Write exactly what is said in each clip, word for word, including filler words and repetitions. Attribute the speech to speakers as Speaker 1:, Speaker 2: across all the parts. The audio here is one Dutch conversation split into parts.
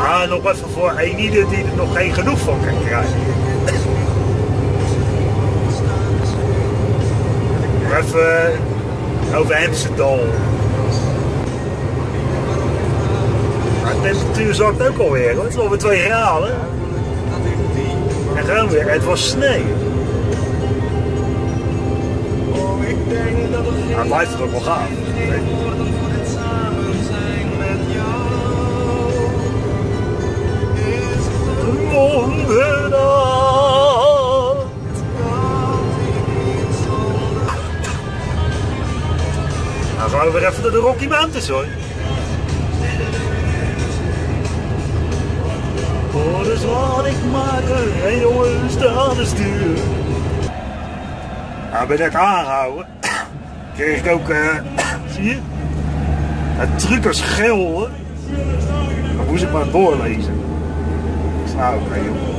Speaker 1: Ja, nog even voor een ieder die er nog geen genoeg van kan krijgen. Maar even over Amsterdam. De temperatuur zakt ook alweer, hoor. Het is alweer twee graden. En gewoon weer, het was sneeuw. Maar het blijft het ook wel gaaf. Nee. Nou gaan we weer even door de Rocky Mountains, hoor. Oh, dus wat ik maken, en jongens, aan de stuur. Nou, ben ik aangehouden. Kreeg ik ook, uh, zie je? Het truckers geel, hoor. Dan moest ik maar doorlezen. Nou, oké, okay, joh.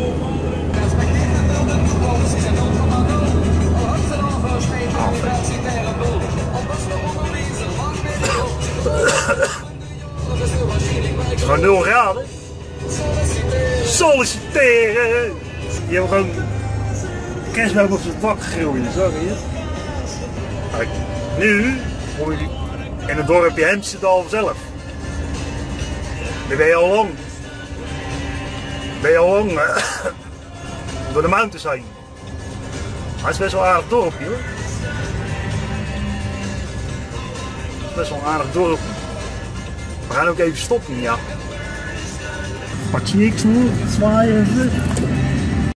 Speaker 1: Het is gewoon nul graden. Solliciteren! Die hebben gewoon kerstboom op zijn dak gegooid, zag je? Kijk, nu hoor je in het dorpje Amsterdam zelf. Daar ben je al lang. Ben je al lang uh, door de mountains heen. Maar het is best wel een aardig dorpje, hoor. Het is best wel een aardig dorpje. We gaan ook even stoppen, ja. Wat zie ik nu? Zwaaien.